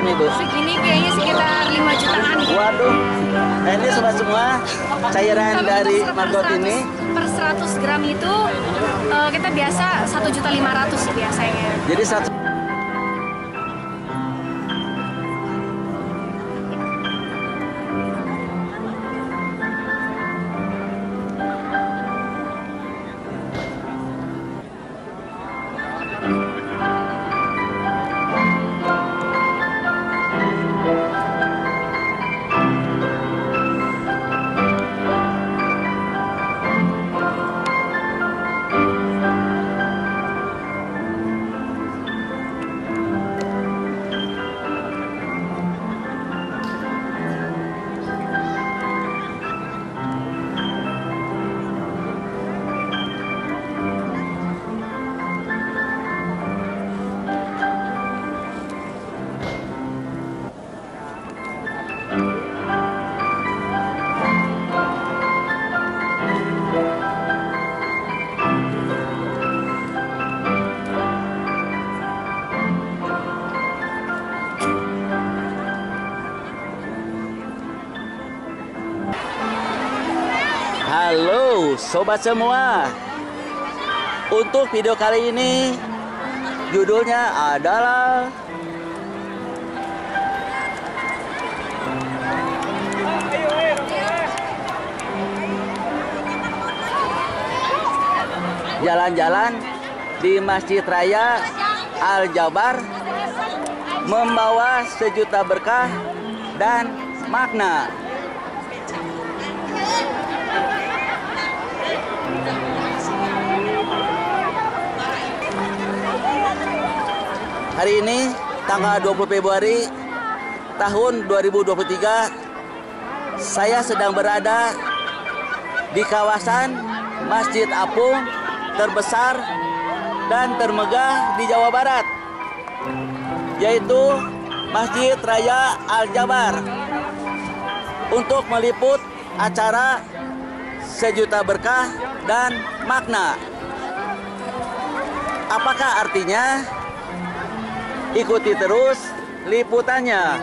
nih Bu? Segini kayaknya sekitar 5 jutaan. Waduh, nah ini sobat semua cairan dari maggot ini. Per 100 gram itu kita biasa 1.500.000 biasanya. Jadi satu. Halo sobat semua. Untuk video kali ini judulnya adalah jalan-jalan di Masjid Raya Al-Jabar membawa sejuta berkah dan makna. Hari ini tanggal 20 Februari tahun 2023, saya sedang berada di kawasan Masjid Apung terbesar dan termegah di Jawa Barat, yaitu Masjid Raya Al-Jabar, untuk meliput acara sejuta berkah dan makna. Apakah artinya? Ikuti terus liputannya.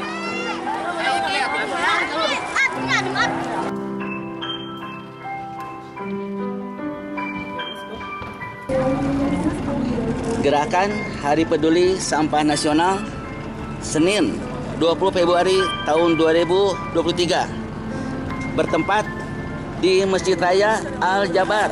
Gerakan Hari Peduli Sampah Nasional Senin 20 Februari tahun 2023 bertempat di Masjid Raya Al-Jabar,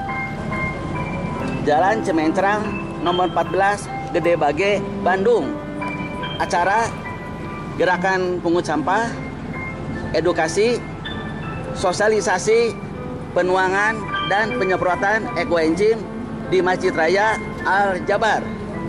Jalan Cemencrang nomor 14, Gede Bage, Bandung. Acara gerakan pungut sampah, edukasi, sosialisasi, penuangan, dan penyemprotan ekoenzim di Masjid Raya Al-Jabar.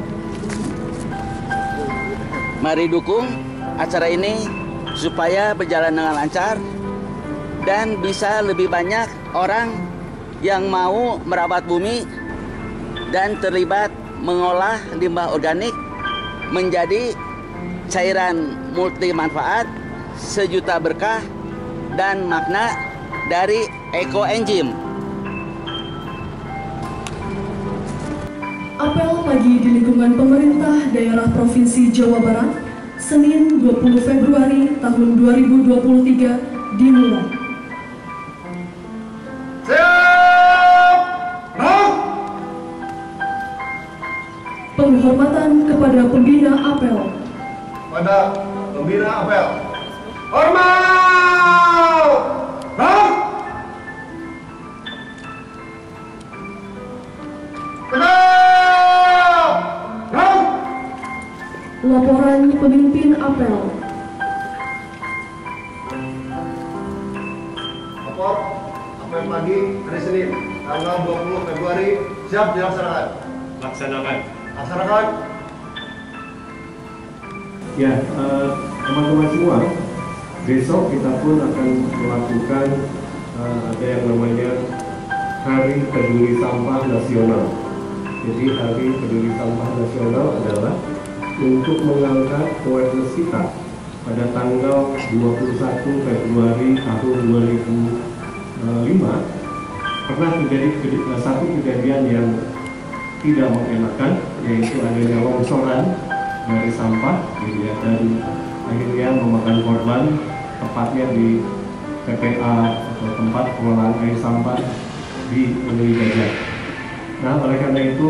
Mari dukung acara ini supaya berjalan dengan lancar dan bisa lebih banyak orang yang mau merawat bumi dan terlibat mengolah limbah organik menjadi cairan multi manfaat, sejuta berkah dan makna dari ekoenzim. Apel pagi di lingkungan pemerintah daerah Provinsi Jawa Barat, Senin 20 Februari tahun 2023 dimulai. Penghormatan kepada pembina apel. Pada pembina apel. Hormat! Bang! Tegak! Bang! Laporan pemimpin apel. Lapor apel pagi hari Senin tanggal 20 Februari siap dilaksanakan. Laksanakan. Laksanakan. Ya, teman-teman semua, besok kita pun akan melakukan ada yang namanya Hari Peduli Sampah Nasional. Jadi Hari Peduli Sampah Nasional adalah untuk mengangkat awareness kita pada tanggal 21 Februari tahun 2005 pernah terjadi satu kejadian yang tidak mengenakan, yaitu adanya longsoran dari sampah, gitu ya, dan akhirnya memakan korban tepatnya di TPA atau tempat pengolahan air sampah di Menuhi Gajah. Nah, oleh karena itu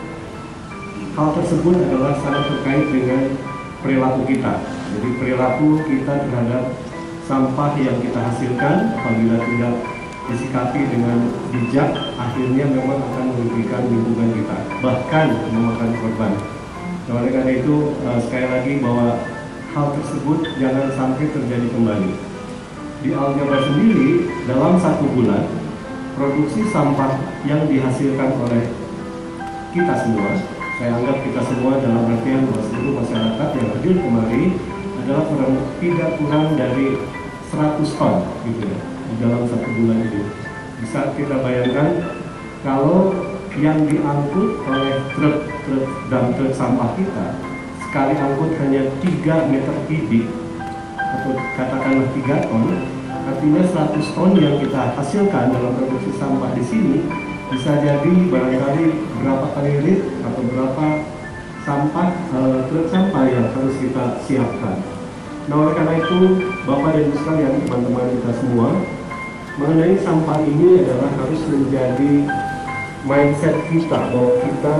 hal tersebut adalah sangat terkait dengan perilaku kita. Jadi perilaku kita terhadap sampah yang kita hasilkan apabila tidak disikapi dengan bijak, akhirnya memang akan merugikan lingkungan kita, bahkan memakan korban. Nah, oleh karena itu sekali lagi bahwa hal tersebut jangan sampai terjadi kembali. Di Aljabar sendiri dalam 1 bulan produksi sampah yang dihasilkan oleh kita semua, saya anggap kita semua dalam artian bahwa seluruh masyarakat yang hadir kemari adalah tidak kurang dari 100 ton gitu ya, di dalam 1 bulan itu. Bisa kita bayangkan kalau yang diangkut oleh truk dan truk sampah kita sekali angkut hanya 3 meter kubik atau katakanlah 3 ton, artinya 100 ton yang kita hasilkan dalam produksi sampah di sini bisa jadi barangkali berapa kali rit atau berapa sampah truk sampah yang harus kita siapkan. Nah, oleh karena itu Bapak dan Ibu sekalian, teman-teman kita semua, mengenai sampah ini adalah harus menjadi mindset kita bahwa kita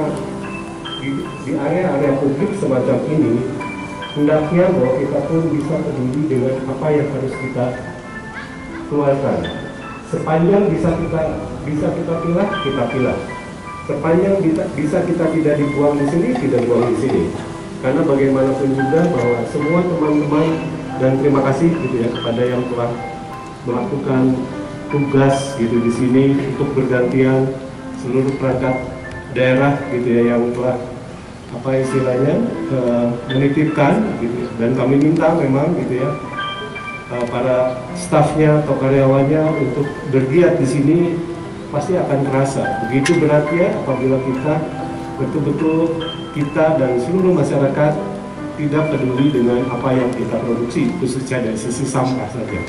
di area-area publik semacam ini hendaknya bahwa kita pun bisa peduli dengan apa yang harus kita keluarkan. Sepanjang bisa kita pilah. Sepanjang bisa kita tidak dibuang di sini, tidak buang di sini. Karena bagaimanapun juga bahwa semua teman-teman, dan terima kasih gitu ya kepada yang telah melakukan tugas gitu di sini untuk bergantian seluruh perangkat daerah gitu ya yang telah apa istilahnya menitipkan gitu, dan kami minta memang gitu ya para stafnya atau karyawannya untuk bergiat di sini pasti akan terasa begitu beratnya apabila kita betul-betul kita dan seluruh masyarakat tidak peduli dengan apa yang kita produksi, khususnya dari sisi sampah saja.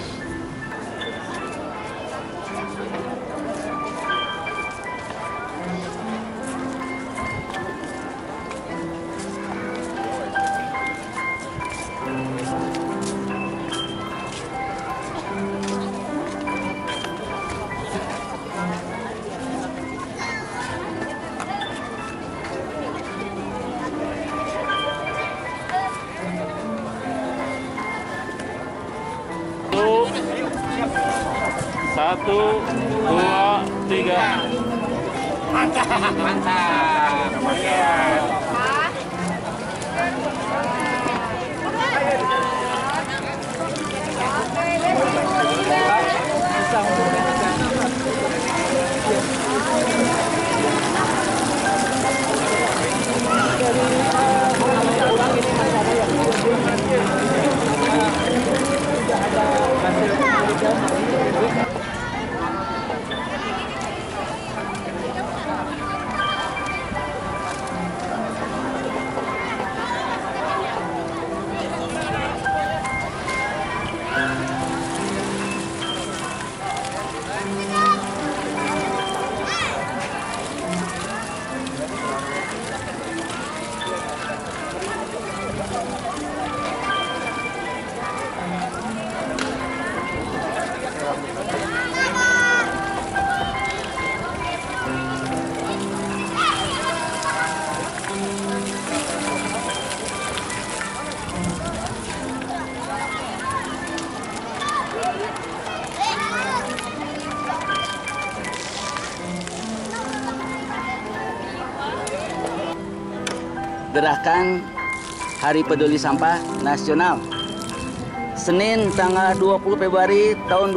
Satu, dua, tiga. Mantap. Gerakan Hari Peduli Sampah Nasional Senin tanggal 20 Februari tahun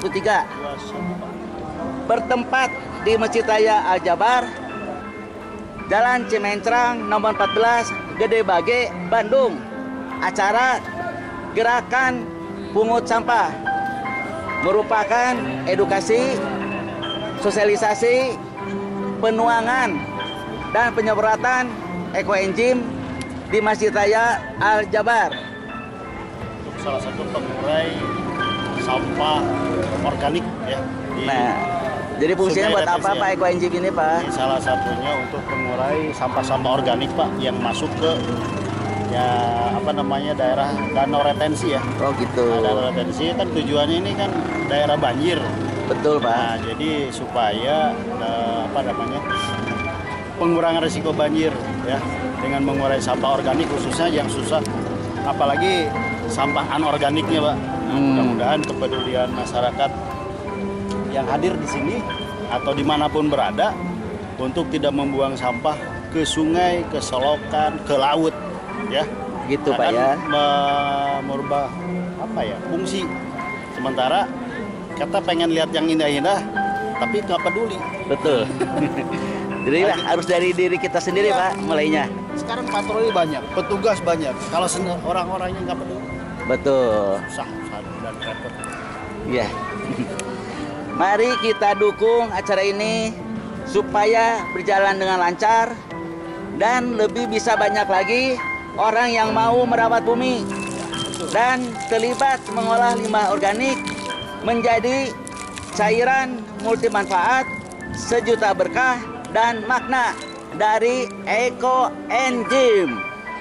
2023 bertempat di Masjid Raya Aljabar, Jalan Cimencrang nomor 14, Gede Bage, Bandung. Acara Gerakan Pungut Sampah merupakan edukasi, sosialisasi, penuangan, dan penyemprotan ekoenzim di Masjid Raya Aljabar. Untuk salah satu pengurai sampah organik ya. Nah, jadi fungsinya buat apa Pak ekoenzim ini Pak? Salah satunya untuk mengurai sampah-sampah organik Pak yang masuk ke ya apa namanya daerah danau retensi ya. Oh gitu. Nah, danau retensi kan tujuannya ini kan daerah banjir. Betul Pak. Nah, jadi supaya apa namanya pengurangan risiko banjir ya dengan mengurangi sampah organik khususnya yang susah, apalagi sampah anorganiknya Pak. Nah, mudah-mudahan kepedulian masyarakat yang hadir di sini atau dimanapun berada untuk tidak membuang sampah ke sungai, ke selokan, ke laut, ya. Gitu Pak ya. Merubah apa ya fungsi. Sementara kita pengen lihat yang indah-indah, tapi nggak peduli. Betul. Jadi harus dari diri kita sendiri Ya. Pak mulainya. Sekarang patroli banyak, petugas banyak. Kalau orang-orangnya nggak peduli, Betul. susah dan repot. Iya. Mari kita dukung acara ini supaya berjalan dengan lancar dan lebih bisa banyak lagi orang yang mau merawat bumi dan terlibat mengolah limbah organik menjadi cairan multimanfaat sejuta berkah dan makna dari Eco Enzim.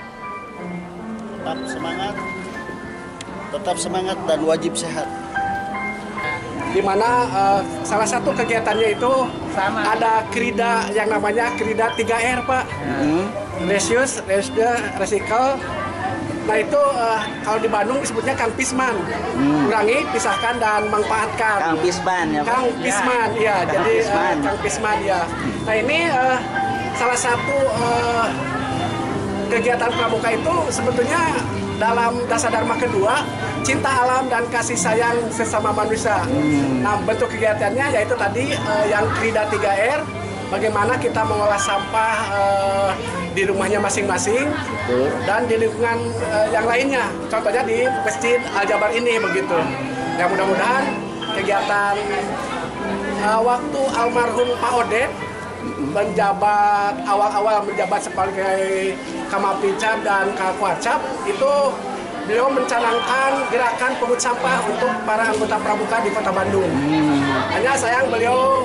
Tetap semangat dan wajib sehat. Di mana salah satu kegiatannya itu ada krida yang namanya krida 3R Pak. Reuse, recycle. Nah itu kalau di Bandung disebutnya Kang Pisman. Kurangi, pisahkan dan manfaatkan. Kang Pisman ya Pak. Kang Pisman, ya. Jadi Kang Pisman ya. Nah ini salah satu kegiatan pramuka itu sebetulnya dalam dasar dharma kedua, cinta alam dan kasih sayang sesama manusia. Nah, bentuk kegiatannya yaitu tadi yang krida 3R, bagaimana kita mengolah sampah di rumahnya masing-masing dan di lingkungan yang lainnya. Contohnya di Masjid Al-Jabar ini begitu. Ya mudah-mudahan kegiatan waktu almarhum Pak Odet menjabat awal-awal menjabat sebagai Kamapicap dan Kakwacap itu beliau mencanangkan gerakan pungut sampah untuk para anggota pramuka di Kota Bandung. Hanya sayang beliau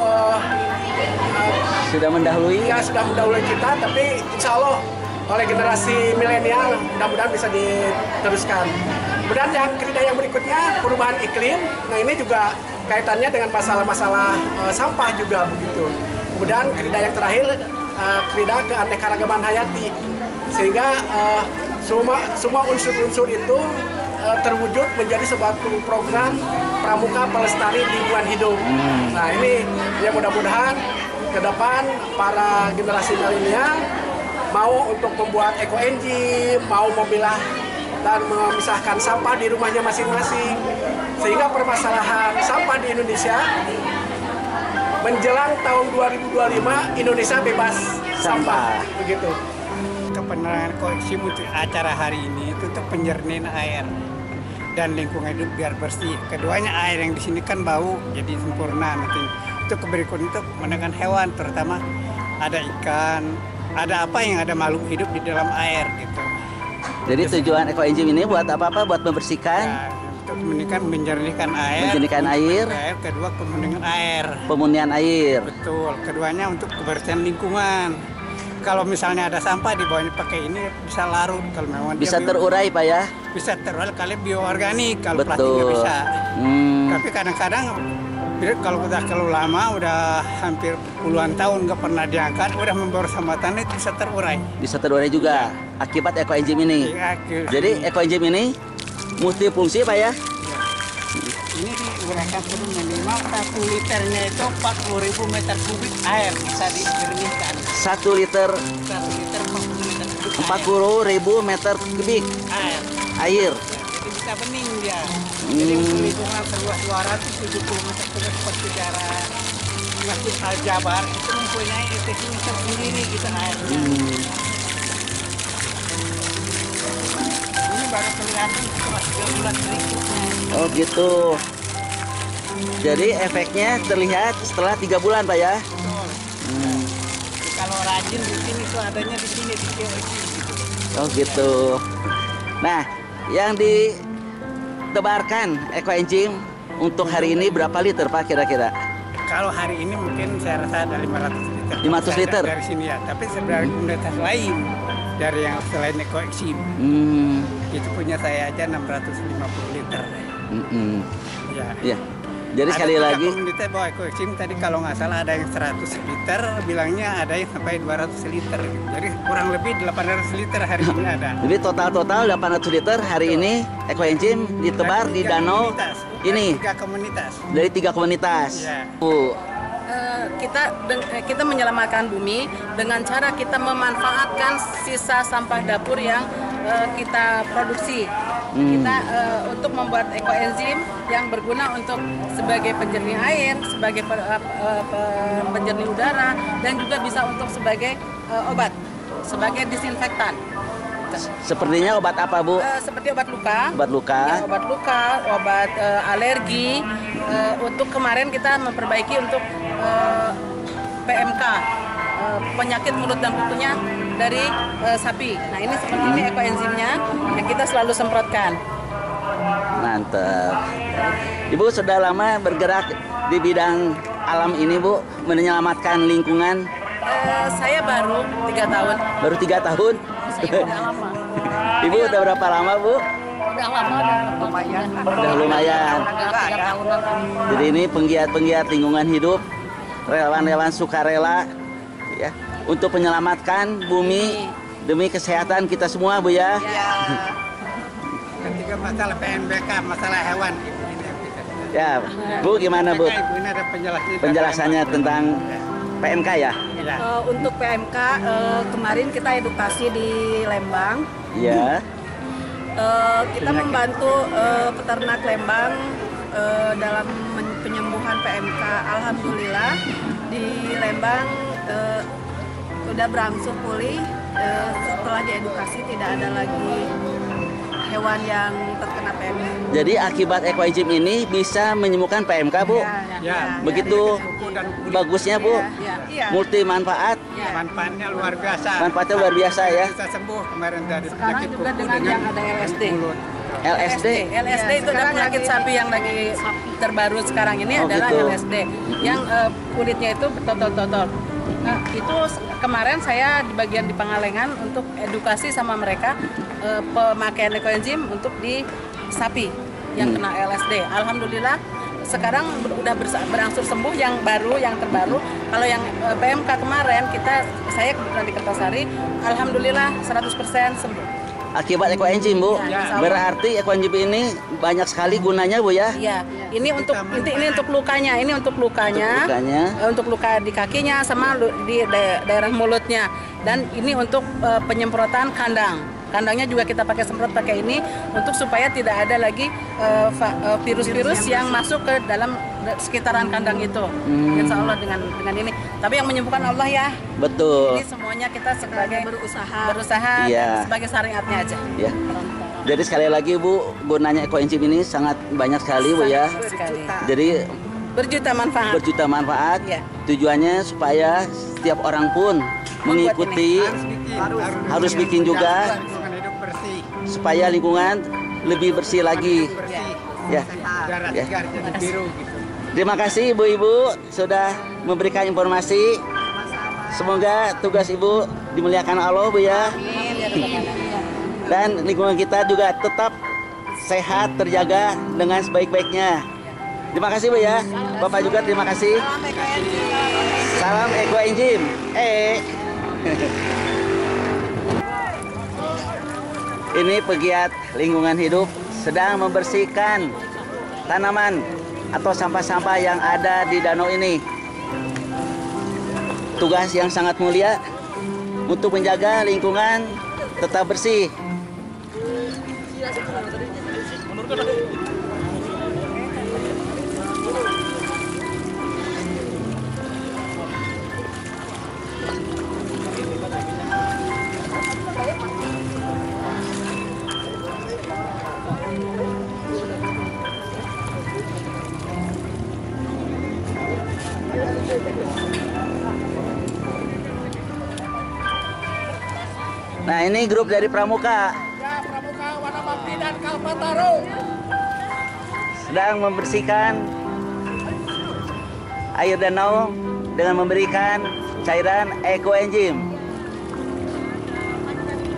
Sudah mendahului. ya sudah mendahului kita, tapi insya Allah oleh generasi milenial mudah-mudahan bisa diteruskan. Kemudian yang krida yang berikutnya perubahan iklim. Nah ini juga kaitannya dengan masalah-masalah sampah juga begitu. Kemudian krida yang terakhir krida keanekaragaman hayati, sehingga semua unsur-unsur itu terwujud menjadi suatu program pramuka pelestari lingkungan hidup. Nah ini ya mudah-mudahan ke depan para generasi milenial mau untuk membuat eco enzim, mau memilah dan memisahkan sampah di rumahnya masing-masing, sehingga permasalahan sampah di Indonesia menjelang tahun 2025 Indonesia bebas sampah begitu. Kebenaran koleksi untuk acara hari ini itu untuk penjernihan air dan lingkungan hidup biar bersih. Keduanya air yang di sini kan bau, jadi sempurna nanti. Untuk berikut untuk menekan hewan, terutama ada ikan, ada apa yang ada makhluk hidup di dalam air gitu. Jadi tujuan Eco Enzim ini buat apa-apa? Buat membersihkan, Ya, untuk menjernihkan air. menjernihkan air, Kedua pemurnian air. pemunihan air. Betul. Keduanya untuk kebersihan lingkungan. Kalau misalnya ada sampah di bawahnya pakai ini bisa larut kalau memang Bisa dia terurai Pak ya? bisa terurai kali bioorganik kalau plastik Betul. nggak bisa. Hmm. Tapi kadang-kadang kalau udah kalau lama udah hampir puluhan tahun nggak pernah diangkat udah membawa hambatan itu bisa terurai. Bisa terurai juga akibat Eco Enzim ini. Jadi Eco Enzim ini multifungsi Pak ya? Ini diuraikan perlu minimal 1 liternya itu 40.000 meter kubik air bisa dijernihkan. 1 liter 1 liter 40 meter kubik 40.000 meter kubik air. air. Jadi bisa bening dia. Jadi untuk lingkungan seluas 270 meter kubik seperti daerah Masjid Al-Jabar itu mempunyai teknik tersendiri gitu air. Ini baru kelihatan setelah 3 bulan berikutnya. Oh gitu. Jadi efeknya terlihat setelah 3 bulan Pak ya? Betul. Kalau rajin di sini tuh adanya di sini di KOC gitu. Oh gitu. Nah, yang ditebarkan Eco Enzim untuk hari ini berapa liter Pak kira-kira? Kalau hari ini mungkin saya rasa ada 500 liter. 500 liter? Dari sini ya, tapi sebenarnya komunitas lain dari yang selain ekoexim. Itu punya saya aja 650 liter. Ya. Ya. Jadi Ada sekali 3 lagi komunitas bawa ekoexim tadi kalau nggak salah ada yang 100 liter, bilangnya ada yang sampai 200 liter. Jadi kurang lebih 800 liter hari ini ada. jadi total 800 liter hari ini ekoenzim ditebar di danau ini 3 komunitas. dari 3 komunitas. Ya. Kita menyelamatkan bumi dengan cara kita memanfaatkan sisa sampah dapur yang kita produksi. Kita untuk membuat ekoenzim yang berguna untuk sebagai penjernih air, sebagai penjernih udara, dan juga bisa untuk sebagai obat, sebagai disinfektan. Sepertinya obat apa, Bu? Seperti obat luka. Obat luka. Ya, obat luka, obat alergi. Untuk kemarin kita memperbaiki untuk PMK, penyakit mulut dan kutunya dari sapi. Nah ini seperti ini ekoenzimnya yang kita selalu semprotkan. Mantap. Ibu sudah lama bergerak di bidang alam ini, Bu, menyelamatkan lingkungan. Saya baru 3 tahun. Baru 3 tahun? Saya udah lama. Ibu udah berapa lama, Bu? Udah lama, udah lumayan. Udah lumayan. Udah 3 tahunan. Jadi ini penggiat-penggiat lingkungan hidup, relawan-relawan sukarela, ya, untuk menyelamatkan bumi demi kesehatan kita semua, Bu ya. Ketiga masalah PMBK, masalah hewan. Ya, Bu gimana, Bu? Ini ada Penjelasannya tentang PMK ya? Untuk PMK kemarin kita edukasi di Lembang. Iya. Kita membantu peternak Lembang dalam penyembuhan PMK. Alhamdulillah di Lembang sudah berangsur pulih. Setelah diedukasi tidak ada lagi hewan yang terkena PMK. Jadi akibat ekoenzim ini bisa menyembuhkan PMK, Bu? Ya. Begitu bagusnya, Bu? Iya. Multi manfaat? Manfaatnya luar biasa. Manfaatnya luar biasa ya? Bisa sembuh kemarin dari Sekarang penyakit juga kuku dengan yang ada LSD. LSD? LSD itu adalah penyakit sapi yang lagi terbaru sekarang ini adalah gitu. LSD. Yang kulitnya itu bertotol-totol. Nah, itu kemarin saya di bagian di Pangalengan untuk edukasi sama mereka pemakaian ekoenzim untuk di sapi yang kena LSD. Alhamdulillah sekarang udah berangsur sembuh yang baru, yang terbaru. Kalau yang PMK kemarin saya kebetulan di Kertasari, alhamdulillah 100% sembuh. Akibat ekoenzim, Bu? Ya, berarti ekoenzim ini banyak sekali gunanya, Bu ya? Iya, ini untuk lukanya, untuk luka di kakinya sama di daerah mulutnya, dan ini untuk penyemprotan kandang. Kandangnya juga kita pakai semprot pakai ini untuk supaya tidak ada lagi virus-virus yang masuk ke dalam sekitaran kandang itu. Insya Allah dengan ini. Tapi yang menyembuhkan Allah ya. Betul. Ini semuanya kita sebagai berusaha Iya. sebagai syariatnya aja. Ya. Jadi sekali lagi, Bu, gunanya ekoenzim ini sangat banyak sekali, Bu ya. Sekali. Jadi berjuta manfaat. Ya. Tujuannya supaya setiap orang pun mengikuti, harus bikin juga supaya lingkungan lebih bersih lagi. Ya. Terima kasih Ibu-ibu sudah memberikan informasi. Semoga tugas Ibu dimuliakan Allah, Bu ya. Dan lingkungan kita juga tetap sehat, terjaga dengan sebaik-baiknya. Terima kasih, Bu ya. Bapak juga terima kasih. Salam ekoenzim. Ini pegiat lingkungan hidup sedang membersihkan tanaman atau sampah-sampah yang ada di danau ini. Tugas yang sangat mulia untuk menjaga lingkungan tetap bersih. Nah, ini grup dari Pramuka. Ya, Pramuka, Wanabakti, dan Kalpataru. Sedang membersihkan air danau dengan memberikan cairan ekoenzim.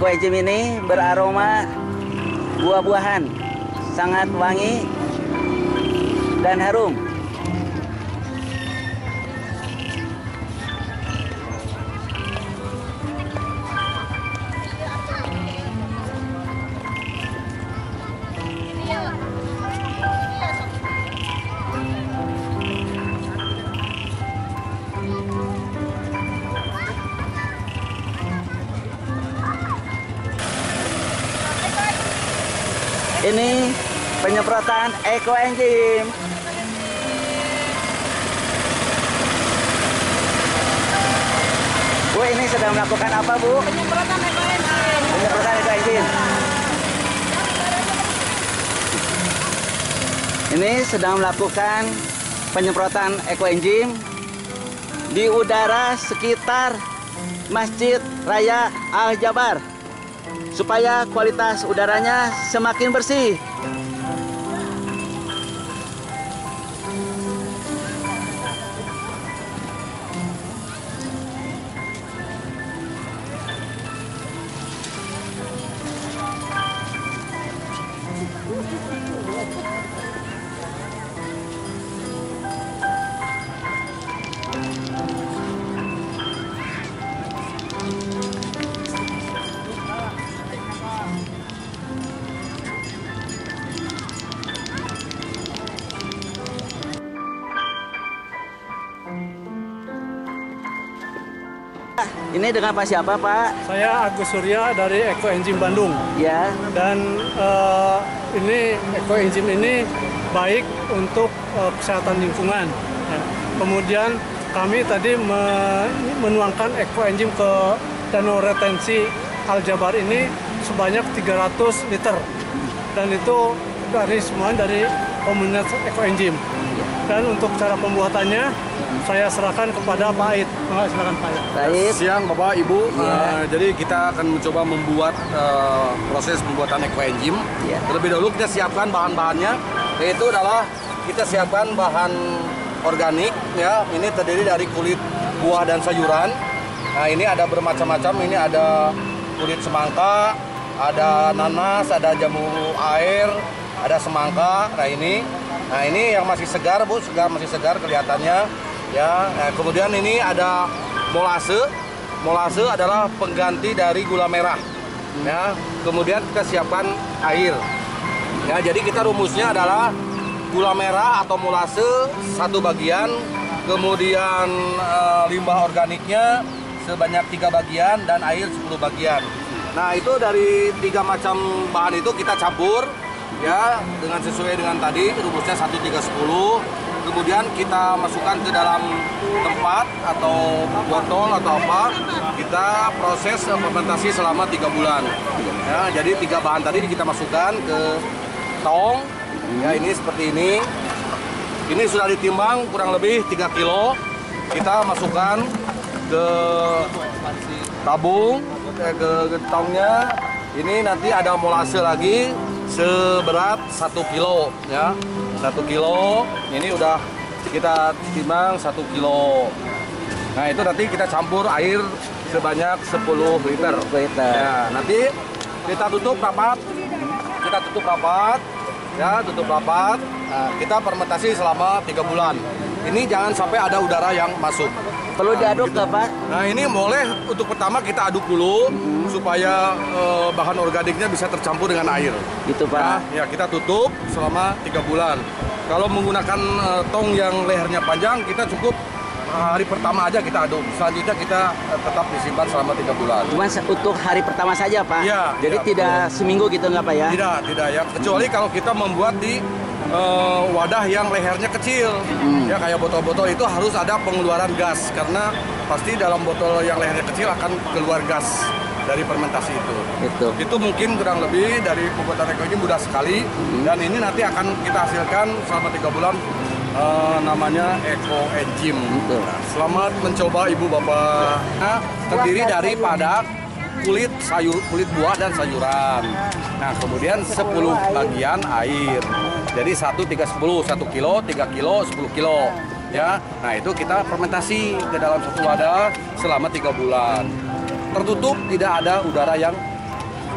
Ekoenzim ini beraroma buah-buahan, sangat wangi dan harum. Ini penyemprotan Ekoenzim. Bu, ini sedang melakukan apa, Bu? Penyemprotan Ekoenzim. Penyemprotan Ekoenzim. Ini sedang melakukan penyemprotan Ekoenzim di udara sekitar Masjid Raya Al-Jabar, supaya kualitas udaranya semakin bersih. Ini dengan Pak siapa, Pak? Saya Agus Surya dari Ekoenzim Bandung. Ya. Dan ini Ekoenzim ini baik untuk kesehatan lingkungan. Ya. Kemudian kami tadi menuangkan Ekoenzim ke danau retensi Al-Jabar ini sebanyak 300 liter. Dan itu semua dari komunitas Ekoenzim. Dan untuk cara pembuatannya saya serahkan kepada Pak Ait. Silakan Pak Ait. Siang Bapak Ibu. Jadi kita akan mencoba membuat proses pembuatan Ekoenzim. Terlebih dahulu kita siapkan bahan-bahannya, yaitu adalah kita siapkan bahan organik. Ya, ini terdiri dari kulit buah dan sayuran. Nah, ini ada bermacam-macam. Ini ada kulit semangka, ada nanas, ada jamur air, ada semangka. Nah ini yang masih segar, Bu, masih segar kelihatannya. Ya, kemudian ini ada molase. Molase adalah pengganti dari gula merah. Ya, kemudian kita siapkan air. Ya, jadi kita rumusnya adalah gula merah atau molase 1 bagian, kemudian limbah organiknya sebanyak 3 bagian dan air 10 bagian. Nah, itu dari 3 macam bahan itu kita campur. Ya, dengan sesuai dengan tadi rumusnya 1:3:10. Kemudian kita masukkan ke dalam tempat atau botol atau apa, kita proses fermentasi selama 3 bulan. Ya, jadi 3 bahan tadi kita masukkan ke tong. Ya, ini seperti ini. Ini sudah ditimbang kurang lebih 3 kilo. Kita masukkan ke tabung, ke tongnya. Ini nanti ada molase lagi seberat 1 kilo, ya. 1 kilo, ini udah kita timbang 1 kilo. Nah, itu nanti kita campur air sebanyak 10 liter. Ya, nanti kita tutup rapat. Ya, tutup rapat. Nah, kita fermentasi selama 3 bulan. Ini jangan sampai ada udara yang masuk. Perlu diaduk nggak, Pak? Nah, ini boleh untuk pertama kita aduk dulu supaya bahan organiknya bisa tercampur dengan air. Gitu, Pak. Nah, ya, kita tutup selama 3 bulan. Kalau menggunakan tong yang lehernya panjang, kita cukup hari pertama aja kita aduk. Selanjutnya kita tetap disimpan selama 3 bulan. Cuma untuk hari pertama saja, Pak? Ya. Jadi ya, tidak betul. seminggu gitu nggak, Pak ya? Tidak ya. Kecuali kalau kita membuat di wadah yang lehernya kecil. Ya, kayak botol-botol itu harus ada pengeluaran gas. Karena pasti dalam botol yang lehernya kecil akan keluar gas dari fermentasi itu. Itu mungkin kurang lebih dari pembuatan Ekoenzim mudah sekali. Dan ini nanti akan kita hasilkan selama 3 bulan. Namanya Ekoenzim. Nah, selamat mencoba Ibu Bapak. Nah, terdiri daripada kulit buah dan sayuran. Nah, kemudian 10 bagian air. Jadi 1:3:10, 1 kilo, 3 kilo, 10 kilo. Ya, nah itu kita fermentasi ke dalam satu wadah selama 3 bulan. Tertutup, tidak ada udara yang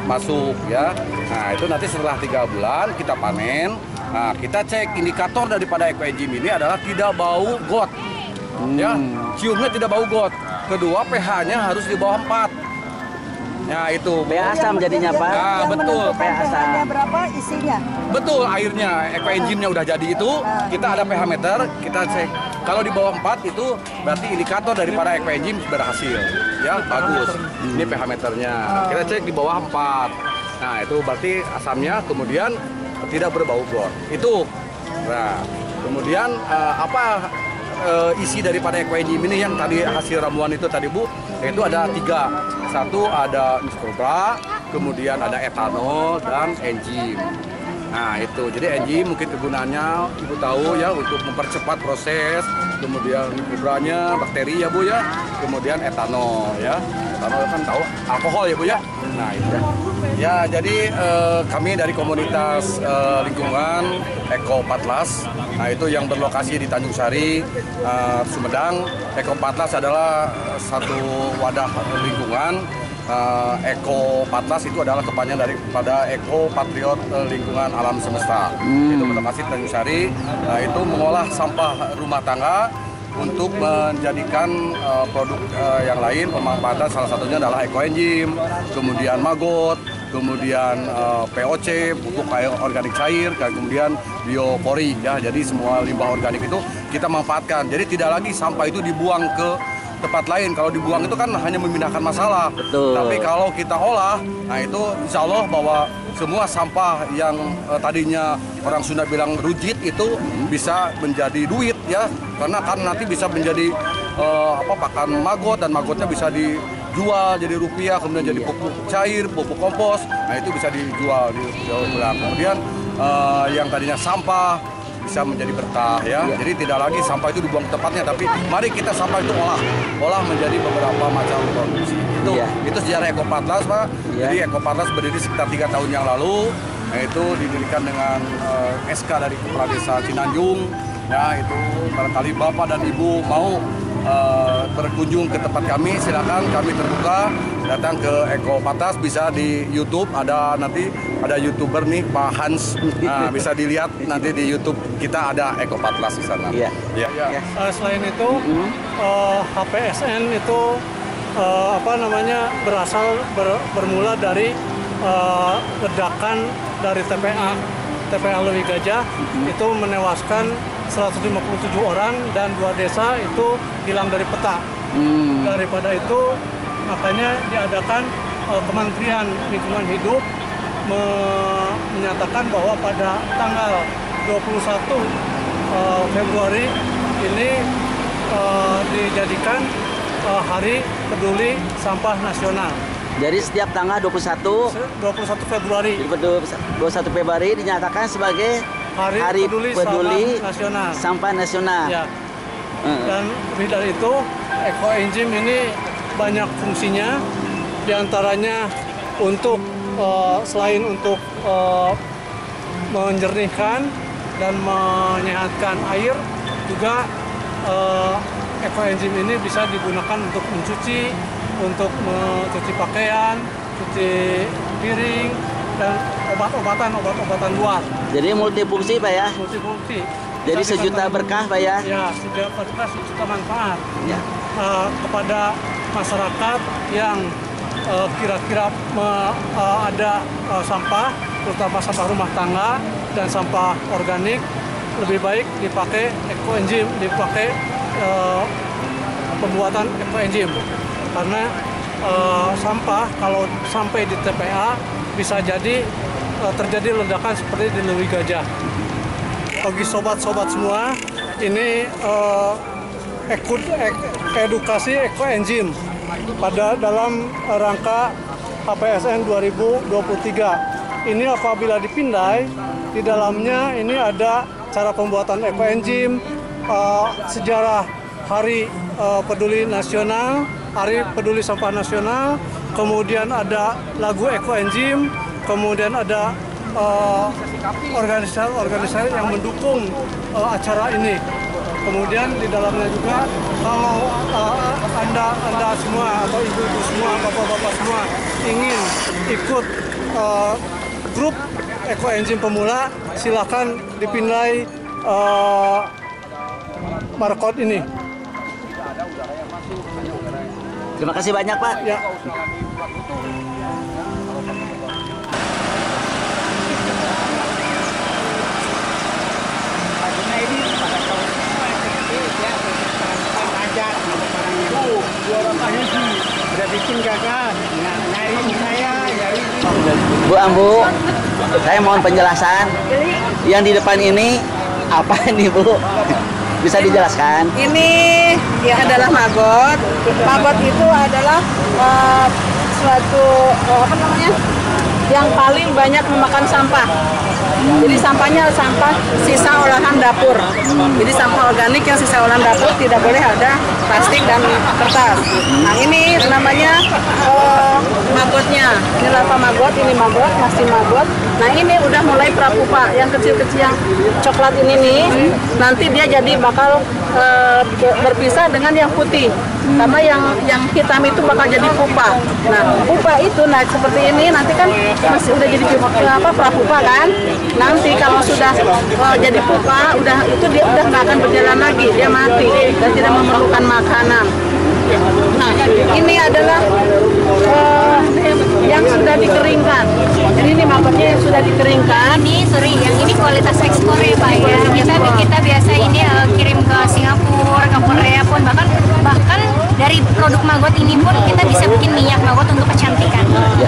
masuk ya. Nah itu nanti setelah 3 bulan kita panen. Nah kita cek indikator daripada ekoenzim ini adalah tidak bau got. Ya, ciumnya tidak bau got. Kedua pH-nya harus di bawah 4. Ya itu. pH asam jadinya Pak. Nah, betul. pH asam. Berapa isinya? Betul, airnya, ekoenzimnya udah jadi itu, kita ada pH meter, kita cek. Kalau di bawah 4 itu berarti indikator daripada ekoenzim berhasil. Ya, bagus. Ini pH meternya. Kita cek di bawah 4. Nah, itu berarti asamnya kemudian tidak berbau got. Itu. Nah, kemudian apa isi daripada ekoenzim ini yang tadi hasil ramuan itu tadi Bu, yaitu ada 3. Satu ada miskobra, kemudian ada etanol dan enzim. Nah itu, jadi enzim mungkin kegunaannya Ibu tahu ya untuk mempercepat proses, kemudian mikrobranya, bakteri ya Bu ya, kemudian etanol ya. Etanol kan tahu alkohol ya Bu ya. Nah itu ya, jadi kami dari komunitas lingkungan Eko Patlas, nah itu yang berlokasi di Tanjung Sari, Sumedang. Eko Patlas adalah satu wadah lingkungan. Eko Patlas itu adalah kepanjangan daripada Eko Patriot Lingkungan Alam Semesta. Itu berlokasi di Tanjung Sari. Itu mengolah sampah rumah tangga untuk menjadikan produk yang lain pemanfaatan, salah satunya adalah ekoenzim, kemudian maggot, kemudian POC, pupuk organik cair, kemudian biopori ya. Jadi semua limbah organik itu kita manfaatkan. Jadi tidak lagi sampah itu dibuang ke tempat lain. Kalau dibuang itu kan hanya memindahkan masalah. Betul. Tapi kalau kita olah, nah itu insya Allah bahwa semua sampah yang tadinya orang Sunda bilang rujit itu bisa menjadi duit ya. Karena kan nanti bisa menjadi pakan maggot, dan maggotnya bisa dijual jadi rupiah, kemudian jadi pupuk cair, pupuk kompos. Nah itu bisa dijual di ulang. Kemudian yang tadinya sampah bisa menjadi berkah ya. Jadi tidak lagi sampah itu dibuang ke tempatnya, tapi mari kita sampah itu olah menjadi beberapa macam produksi. Itu sejarah Eko Patlas Pak. Jadi Eko Patlas berdiri sekitar 3 tahun yang lalu. Nah, itu didirikan dengan SK dari Kepala Desa Cinanjung. Ya itu barangkali Bapak dan Ibu mau berkunjung ke tempat kami, silakan, kami terbuka. Datang ke Eko Patlas, bisa di YouTube, ada nanti ada YouTuber nih Pak Hans, nah, bisa dilihat nanti di YouTube kita ada Eko Patlas di sana. Iya. Selain itu HPSN itu bermula dari ledakan dari TPA Lewi Gajah itu menewaskan 157 orang dan 2 desa itu hilang dari peta. Daripada itu makanya diadakan Kementerian Lingkungan Hidup menyatakan bahwa pada tanggal 21 Februari ini dijadikan Hari Peduli Sampah Nasional. Jadi setiap tanggal 21 Februari dinyatakan sebagai Hari Peduli Sampah Nasional. Ya. Dan lebih dari itu, ekoenzim ini banyak fungsinya, diantaranya untuk selain untuk menjernihkan dan menyehatkan air, juga ekoenzim ini bisa digunakan untuk mencuci, untuk mencuci pakaian, cuci piring, dan obat-obatan luar. Jadi multifungsi Pak ya? Multifungsi. Jadi sejuta berkah Pak ya? Ya, sejuta berkah, sejuta manfaat. Ya. Kepada masyarakat yang kira-kira ada sampah, terutama sampah rumah tangga dan sampah organik, lebih baik dipakai ekoenzim, dipakai pembuatan ekoenzim. Karena sampah kalau sampai di TPA bisa jadi terjadi ledakan seperti di Lewi Gajah. Bagi sobat-sobat semua, ini edukasi ekoenzim pada dalam rangka HPSN 2023. Ini apabila dipindai, di dalamnya ini ada cara pembuatan ekoenzim, sejarah Hari Peduli Nasional, Hari Peduli Sampah Nasional, kemudian ada lagu ekoenzim, kemudian ada organisasi yang mendukung acara ini. Kemudian di dalamnya juga kalau anda semua atau ibu-ibu semua, bapak-bapak semua ingin ikut grup ekoenzim pemula, silakan dipilih barcode ini. Terima kasih banyak, Pak. Ya. Udah bikin kakak, nyari saya, nyari. Bu Ambu, saya mohon penjelasan. Yang di depan ini apa ini, Bu? Bisa dijelaskan? Ini ya adalah maggot. Maggot itu adalah suatu apa namanya? Yang paling banyak memakan sampah. Jadi sampahnya sampah sisa olahan dapur. Jadi sampah organik yang sisa olahan dapur tidak boleh ada plastik dan kertas. Nah ini namanya maggotnya. Ini larva maggot, ini maggot, masih maggot. Nah ini udah mulai prapupa, yang kecil-kecil yang coklat ini nih. Nanti dia jadi bakal berpisah dengan yang putih. Karena yang hitam itu bakal jadi pupa. Nah pupa itu, nah seperti ini nanti kan masih udah jadi prapupa kan. Nanti kalau sudah jadi pupa, itu dia udah nggak akan berjalan lagi, dia mati dan tidak memerlukan makanan. Nah, ini adalah yang sudah dikeringkan. Jadi ini maggotnya yang sudah dikeringkan. Yang ini kualitas ekspor ya Pak ya. Kita biasa ini kirim ke Singapura, ke Korea pun, bahkan dari produk maggot ini pun kita bisa bikin minyak maggot untuk kecantikan.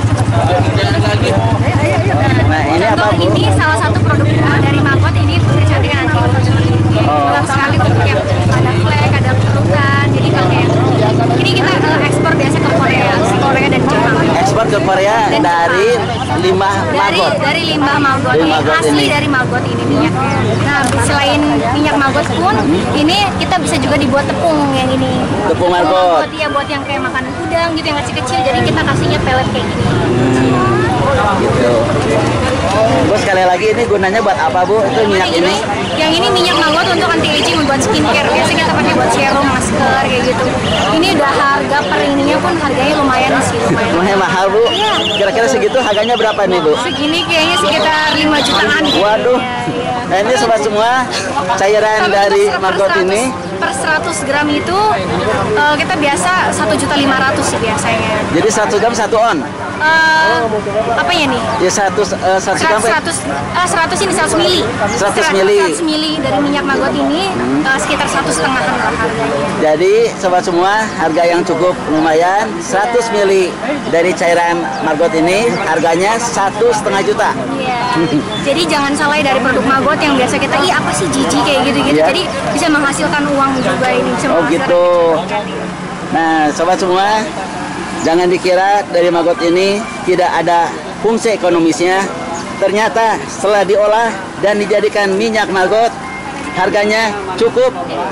Nah, ini apa, Bu? Ini salah satu produk dari maggot ini untuk kecantikan anti gelap sekali bentuknya. Ada flek, ada kerutan. Jadi kalau ini kita ekspor biasa ke Korea dan Jepang. Ekspor ke Korea dari limbah maggot. Dari limbah maggot. Ini asli dari maggot ini minyaknya. Nah, selain minyak maggot pun, ini kita bisa juga dibuat tepung yang ini. Tepung maggot. Iya, buat yang kayak makanan udang gitu yang kecil-kecil. Jadi kita kasihnya pelet kayak gini. Gitu. Bu, sekali lagi ini gunanya buat apa, Bu? Itu minyak ini? Yang ini minyak maggot untuk anti aging, buat skincare. Biasanya kita pakai buat serum, masker kayak gitu. Ini udah harga per ininya pun harganya lumayan sih, lumayan mahal, Bu. Iya. Kira-kira segitu harganya berapa nih, Bu? Segini kayaknya sekitar 5 jutaan. Waduh. Nah, ini sobat semua cairan dari maggot ini. Per 100 gram itu kita biasa 1.500.000 sih biasanya. Jadi 1 gram 1 on. Apanya nih? Ya 100 gram. 100 ini 100 mili. 100 mili. 100 mili dari minyak maggot ini sekitar 1,5-an harganya. Jadi sobat semua, harga yang cukup lumayan, 100 mili dari cairan maggot ini harganya 1,5 juta. Iya. Jadi jangan salah dari produk maggot yang biasa kita, apa sih jijik kayak gitu-gitu. Iya. Jadi bisa menghasilkan uang juga ini. Bisa Oh gitu. Nah sobat semua, jangan dikira dari maggot ini tidak ada fungsi ekonomisnya. Ternyata setelah diolah dan dijadikan minyak maggot, harganya cukup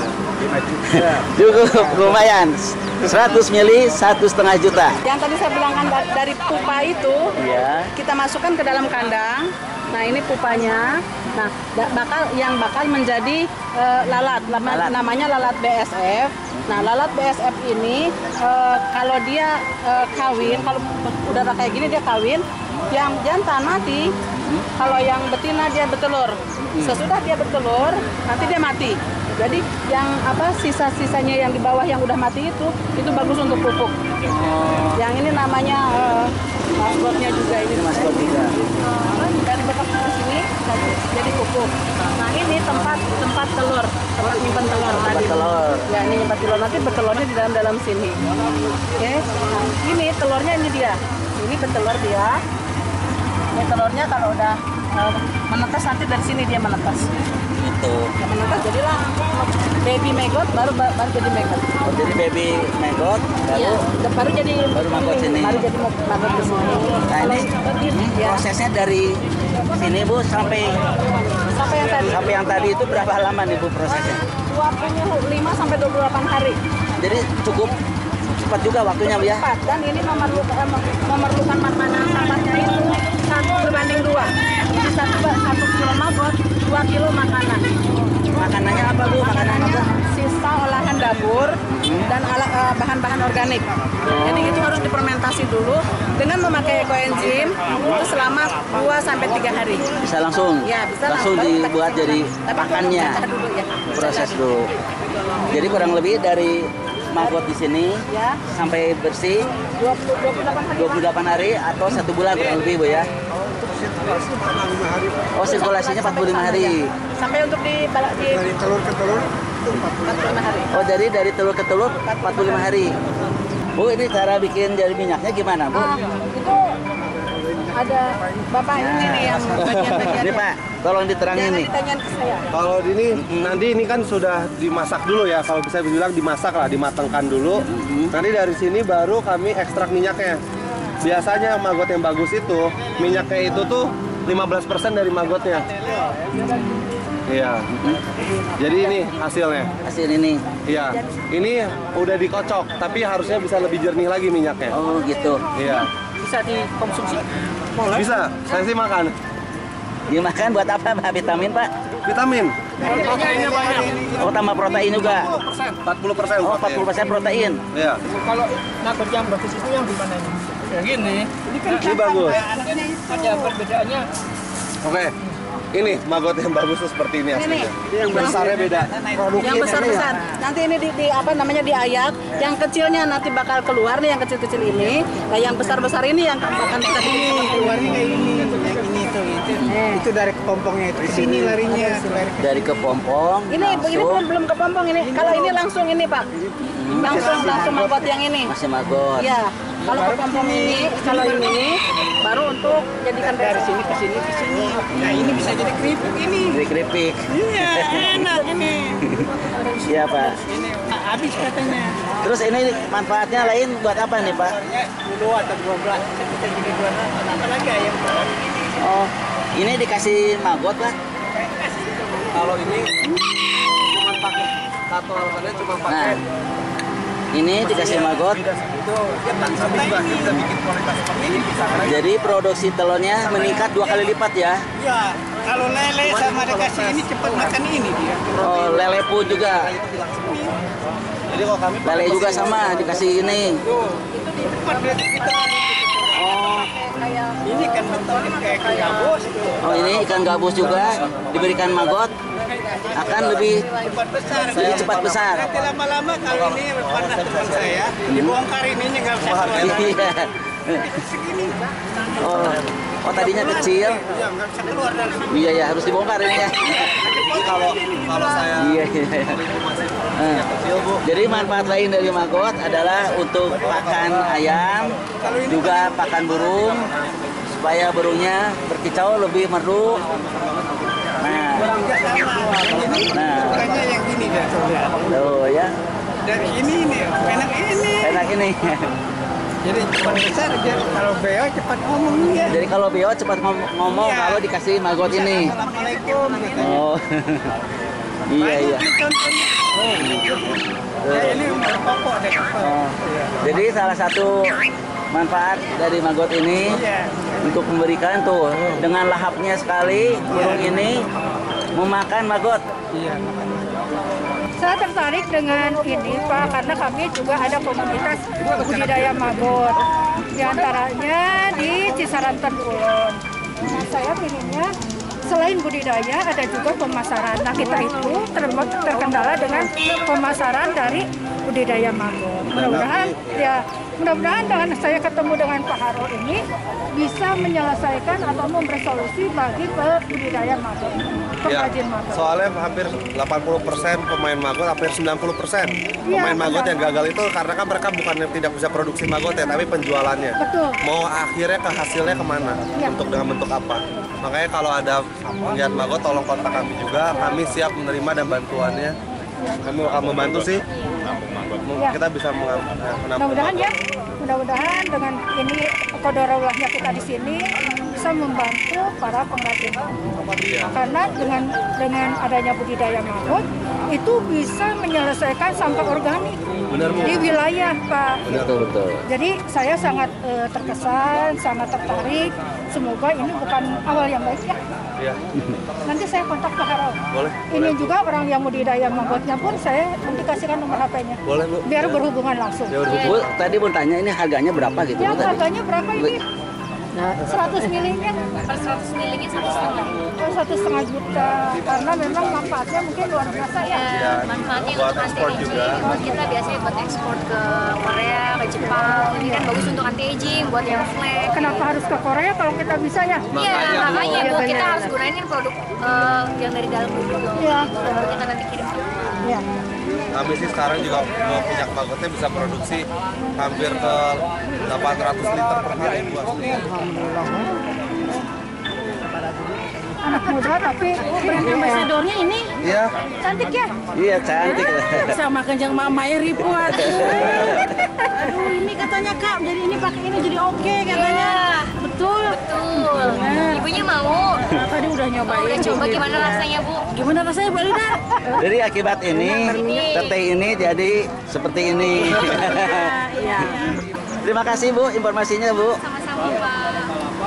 lumayan. 100 mili 1,5 juta. Yang tadi saya bilangkan dari pupa itu, kita masukkan ke dalam kandang. Nah ini pupanya. Nah bakal menjadi lalat. Namanya lalat BSF. Nah lalat BSF ini kalau dia kawin, kalau udah kayak gini dia kawin, yang jantan mati. Kalau yang betina dia bertelur. Sesudah dia bertelur, nanti dia mati. Jadi yang sisa-sisanya yang di bawah yang udah mati itu bagus untuk pupuk. Yang ini namanya maskotnya juga ini. Maskot juga. Dari bekas ke sini jadi pupuk. Nah ini tempat telur, tempat nyimpan telur. Tempat telur. Ya ini nyimpan telur, nanti bertelurnya di dalam sini. Oke. Nah, ini telurnya ini dia. Ini bertelur dia. Ini telurnya kalau udah menetas nanti dari sini dia menetas. Itu. Ya, menetas jadilah baby maggot baru jadi maggot. Oh, jadi baby maggot baru jadi maggot sini. Baru jadi maggot di sini. Nah ini prosesnya dari sini Bu sampai yang tadi itu berapa lama nih Bu prosesnya? 25 sampai 28 hari. Jadi cukup cepat juga waktunya Bu ya? Cepat, dan ini memerlukan makanan sampahnya itu 1:2. Jadi 1 kilo maggot, 2 kilo makanan. Makanannya apa Bu? Makanan apa? Sisa olahan dapur dan bahan-bahan organik organik. Jadi itu harus difermentasi dulu dengan memakai ekoenzim itu selama 2-3 hari. Bisa langsung? Ya, bisa langsung dibuat jadi pakannya. Dulu, ya. Proses dulu. Jadi kurang lebih dari maggot di sini ya, sampai bersih 28 hari atau 1 bulan kurang lebih Bu ya. Oh, sirkulasinya 45 hari. Sampai untuk dari telur ke telur 45 hari. Oh, jadi dari telur ke telur 45 hari. Bu, ini cara bikin dari minyaknya gimana, Bu? Itu ada Bapak ini nih yang bagian-bagian. Ini Pak, tolong diterangin nih. Ditanyain ke saya. Kalau ini nanti ini kan sudah dimasak dulu ya, kalau bisa dibilang dimasak lah, dimatangkan dulu. Nanti dari sini baru kami ekstrak minyaknya. Biasanya maggot yang bagus itu minyaknya itu tuh 15% dari maggotnya. Iya. Jadi ini hasilnya. Hasil ini. Iya. Ini udah dikocok, tapi harusnya bisa lebih jernih lagi minyaknya. Oh gitu. Iya. Bisa dikonsumsi? Bisa. Saya sih makan. Dimakan buat apa Pak? Vitamin Pak? Vitamin. Proteinnya banyak. Oh, tambah protein juga. 40%. Oh, 40% protein. Iya. Kalau maggot yang bagus itu yang gimana ini? Yang gini. Ini bagus. Ini ada perbedaannya. Oke. Ini maggot yang bagus tuh seperti ini aslinya. Yang besarnya beda. Yang besar-besar. Nanti ini di apa namanya diayak. Yang kecilnya nanti bakal keluar nih yang kecil-kecil ini. Nah, yang besar-besar ini yang akan kita keluarnya kayak ini. Yang ini tuh itu dari kepompongnya itu. Ke sini larinya. Dari kepompong. Ini belum kepompong ini. Kalau ini langsung ini, Pak. Langsung maggot yang ini. Masih maggot. Iya. Kalau kepompong ini, kalau ini baru untuk jadikan dari sini ke sini ke sini. Nah, ini bisa jadi keripik ini. Jadi keripik. Iya, enak ini. Iya, Pak. Ini habis katanya. Terus ini manfaatnya lain buat apa nih, Pak? Dulu atau 12, kita jadi 26. Apalagi ayam. Oh, ini dikasih maggot lah. Kalau ini cuma pakai satu alasannya cuma pakai. Ini dikasih maggot. Itu kami juga bisa bikin kualitas seperti ini bisa. Jadi produksi telurnya meningkat 2 kali lipat ya? Ya, kalau lele sama dikasih ini cepat makan ini dia. Oh, lele pun juga. Jadi kalau kami lele juga sama dikasih ini. Cepat kita. Oh, ini kan betul kayak ikan gabus. Oh, ini ikan gabus juga diberikan maggot akan lebih cepat besar. Nanti lama-lama kalau ini pernah teman saya dibongkar ini nggak bisa keluar. Segini. Oh, tadinya kecil. Iya, nggak bisa keluar dari sini. Iya ya, harus dibongkar ini ya. Kalau saya Iya. Jadi manfaat lain dari maggot adalah untuk pakan ayam, juga pakan burung, supaya burungnya berkicau lebih merdu. Bukannya yang gini dah. Oh ya. Dari ini nih, enak ini. Enak ini. Jadi cepat besar, jadi kalau beo cepat ngomong ya. Jadi kalau beo cepat ngomong ya. Kalau dikasih maggot ini. Assalamualaikum. Oh. Iya. Ya, ini berpokok deh. Jadi salah satu manfaat dari maggot ini untuk memberikan tuh dengan lahapnya sekali burung ini memakan maggot. Iya. Saya tertarik dengan ini Pak karena kami juga ada komunitas budidaya maggot. Di antaranya di Cisaranten Kulon. Nah, saya pinginnya selain budidaya ada juga pemasaran. Nah, kita itu terkendala dengan pemasaran dari budidaya maggot. Mudah-mudahan dengan saya ketemu dengan Pak Haro ini bisa menyelesaikan atau memberi solusi bagi budidaya maggot. Pengrajin maggot. Soalnya hampir 80% pemain maggot, hampir 90% pemain maggot yang gagal itu karena kan mereka bukan yang tidak bisa produksi maggot ya, tapi penjualannya. Betul. Mau akhirnya ke hasilnya kemana? Untuk dengan bentuk apa? Makanya kalau ada penggiat maggot tolong kontak kami juga, kami siap menerima dan bantuannya. Kami akan membantu sih. Kita bisa menampung. Mudah-mudahan dengan ini qadarullah-nya kita di sini bisa membantu para pengrajin maggot. Karena dengan adanya budidaya maggot itu bisa menyelesaikan sampah organik di wilayah, Pak. Betul. Jadi saya sangat terkesan, sangat tertarik semoga ini bukan awal yang baik ya. Iya. Nanti saya kontak Pak Harold. Boleh. Ini juga orang yang budidaya manggotnya pun saya nanti kasihkan nomor HP-nya. Boleh, Bu. Biar berhubungan langsung. Bu, tadi mau tanya ini harganya berapa gitu? Ya, Bu, tadi? harganya berapa ini? 100 milinya Per 100 milinya 1,5 juta. Karena memang manfaatnya mungkin luar biasa ya. Ya, manfaatnya untuk anti-aging. Kita biasanya buat ekspor ke Korea, ke Jepang. Ini kan bagus untuk anti-aging, buat yang flek. Kenapa harus ke Korea kalau kita bisa ya? Iya, makanya Bu, kita harus gunain produk yang dari dalam dulu. Iya. Baru kita nanti kirim ke Iya. Kami sih sekarang juga minyak magotnya bisa produksi hampir ke 800 liter per hari, Bu. Anak muda tapi brand ambassadornya ini Iya. cantik ya? Iya, cantik. Sama kenjang Mama Eri buat. Aduh, ini katanya Kak, jadi ini pakai ini jadi oke katanya. Betul. Betul. Ibunya mau. Tadi udah nyobain. Udah coba gimana rasanya, Bu? Gimana rasanya, Bu Lina? Jadi akibat ini, teteh ini jadi seperti ini. Iya. Terima kasih Bu, informasinya Bu. Sama-sama, Pak.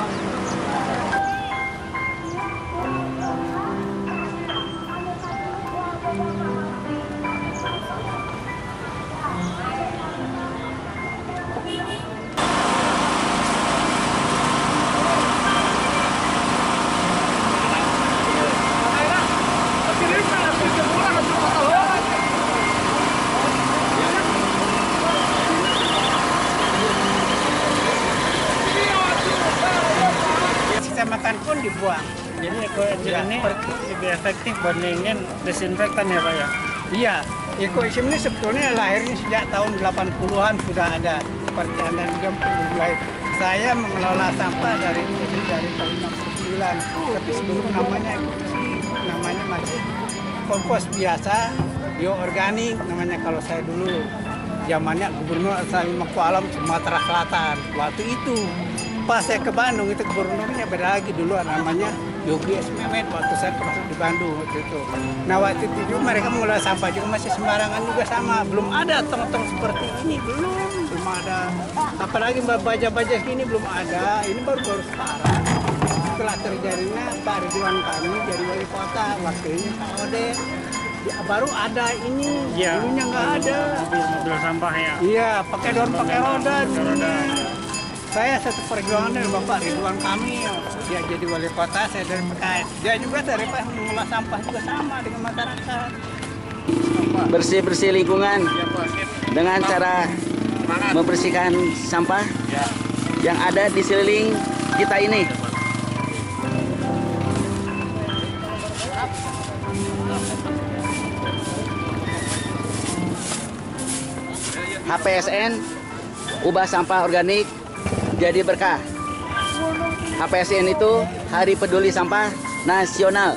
Sisa makan pun dibuang. Jadi ekoenzim ini lebih efektif bandingin desinfektan ya Pak ya? Iya, ekoenzim ini sebetulnya lahirnya sejak tahun 80-an sudah ada. Seperti Anda juga mulai. Saya mengelola sampah dari tahun 69. Tapi sebelum namanya ekoenzim, namanya masih kompos biasa, bioorganik namanya kalau saya dulu. Zamannya Gubernur Asal Maku Alam Sumatera Selatan. Waktu itu pas saya ke Bandung itu gubernurnya beda lagi dulu namanya Yogi S. Mehmet waktu saya pernah di Bandung waktu itu. Nah waktu itu juga mereka mengelola sampah juga masih sembarangan juga sama. Belum ada tong-tong seperti ini, belum ada. Apalagi baja-baja gini belum ada. Ini baru sekarang. Setelah terjadinya Pak Ridwan Kamil jadi wali kota, waktu ini Pak Ode. Ya, baru ada ini, Ya, dulunya nggak ada. Mobil sampah ya. Iya, pakai dorong pakai roda dulunya. Saya satu perjuangan dari Bapak Ridwan Kamil. Dia jadi wali kota, saya dari PKS. Dia juga dari Pak mengolah sampah juga sama dengan masyarakat. Bersih-bersih lingkungan dengan cara membersihkan sampah yang ada di sekeliling kita ini. HPSN, ubah sampah organik jadi berkah. HPSN itu Hari Peduli Sampah Nasional.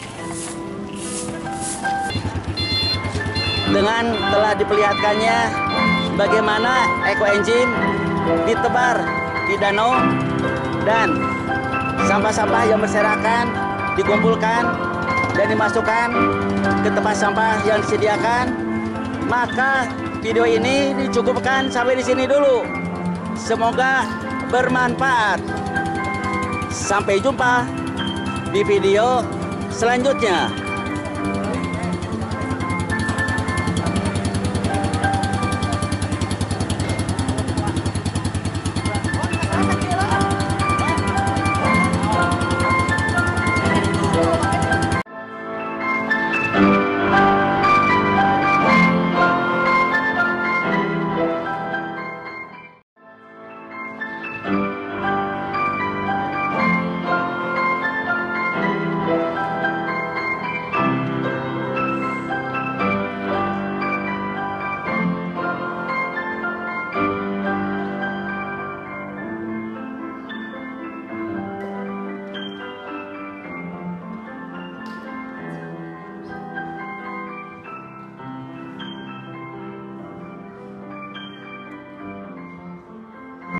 Dengan telah diperlihatkannya bagaimana ekoenzim ditebar di danau dan sampah-sampah yang berserakan dikumpulkan dan dimasukkan ke tempat sampah yang disediakan, maka video ini dicukupkan sampai di sini dulu. Semoga bermanfaat. Sampai jumpa di video selanjutnya.